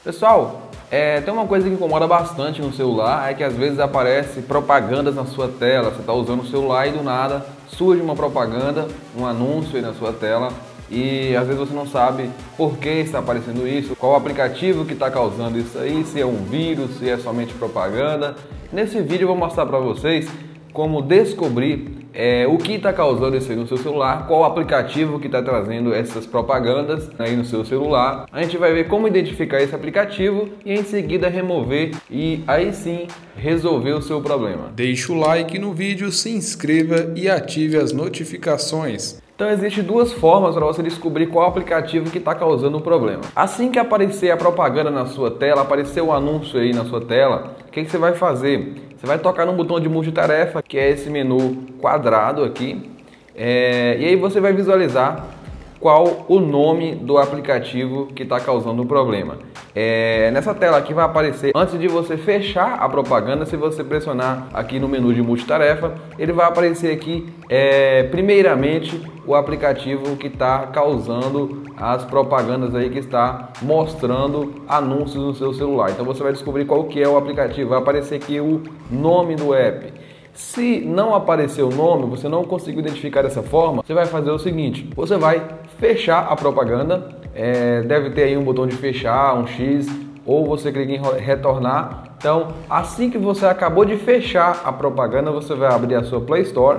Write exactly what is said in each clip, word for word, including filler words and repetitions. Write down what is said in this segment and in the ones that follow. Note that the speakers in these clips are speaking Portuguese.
Pessoal, é, tem uma coisa que incomoda bastante no celular, é que às vezes aparece propagandas na sua tela. Você está usando o celular e do nada surge uma propaganda, um anúncio aí na sua tela e às vezes você não sabe por que está aparecendo isso, qual o aplicativo que está causando isso aí, se é um vírus, se é somente propaganda. Nesse vídeo eu vou mostrar para vocês como descobrir é, o que está causando isso aí no seu celular, qual o aplicativo que está trazendo essas propagandas aí no seu celular. A gente vai ver como identificar esse aplicativo e em seguida remover e aí sim resolver o seu problema. Deixe o like no vídeo, se inscreva e ative as notificações. Então existem duas formas para você descobrir qual aplicativo que está causando o problema. Assim que aparecer a propaganda na sua tela, aparecer o anúncio aí na sua tela, o que, que você vai fazer? Você vai tocar no botão de multitarefa, que é esse menu quadrado aqui, é, e aí você vai visualizar qual o nome do aplicativo que está causando o problema. É, nessa tela aqui vai aparecer, antes de você fechar a propaganda, se você pressionar aqui no menu de multitarefa, ele vai aparecer aqui, é, primeiramente, o aplicativo que está causando as propagandas aí, que está mostrando anúncios no seu celular. Então você vai descobrir qual que é o aplicativo, vai aparecer aqui o nome do app. Se não aparecer o nome, você não conseguiu identificar dessa forma, você vai fazer o seguinte: você vai fechar a propaganda, é, deve ter aí um botão de fechar, um X, ou você clica em retornar. Então, assim que você acabou de fechar a propaganda, você vai abrir a sua Play Store.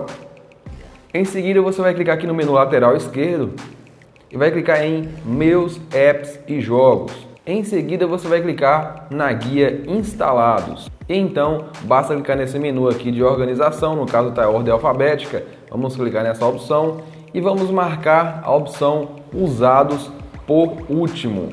Em seguida, você vai clicar aqui no menu lateral esquerdo e vai clicar em Meus Apps e Jogos. Em seguida, você vai clicar na guia Instalados. E então, basta clicar nesse menu aqui de organização, no caso está a ordem alfabética. Vamos clicar nessa opção e vamos marcar a opção Usados por último.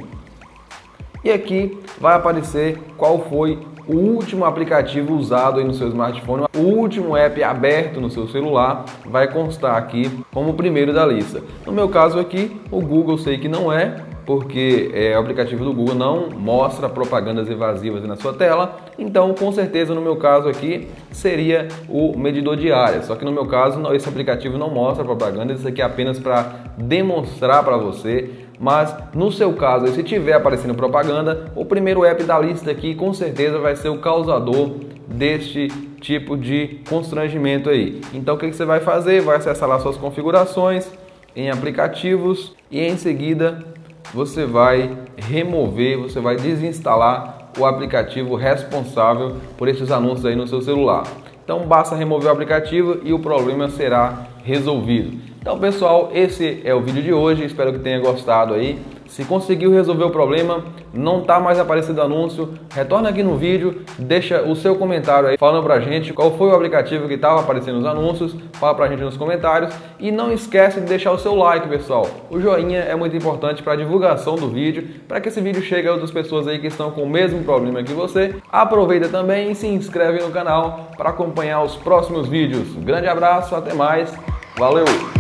E aqui vai aparecer qual foi o último aplicativo usado aí no seu smartphone, o último app aberto no seu celular, vai constar aqui como o primeiro da lista. No meu caso aqui, o Google sei que não é, porque é, o aplicativo do Google não mostra propagandas evasivas na sua tela, então com certeza no meu caso aqui seria o medidor de área, só que no meu caso não, esse aplicativo não mostra propagandas, isso aqui é apenas para demonstrar para você. Mas no seu caso, se tiver aparecendo propaganda, o primeiro app da lista aqui com certeza vai ser o causador deste tipo de constrangimento aí. Então o que você vai fazer? Vai acessar lá suas configurações em aplicativos e em seguida você vai remover, você vai desinstalar o aplicativo responsável por esses anúncios aí no seu celular. Então basta remover o aplicativo e o problema será resolvido. Então pessoal, esse é o vídeo de hoje, espero que tenha gostado aí. Se conseguiu resolver o problema, não está mais aparecendo anúncio, retorna aqui no vídeo, deixa o seu comentário aí falando pra gente qual foi o aplicativo que estava aparecendo nos anúncios, fala pra gente nos comentários e não esquece de deixar o seu like, pessoal. O joinha é muito importante para a divulgação do vídeo, para que esse vídeo chegue a outras pessoas aí que estão com o mesmo problema que você. Aproveita também e se inscreve no canal para acompanhar os próximos vídeos. Grande abraço, até mais, valeu!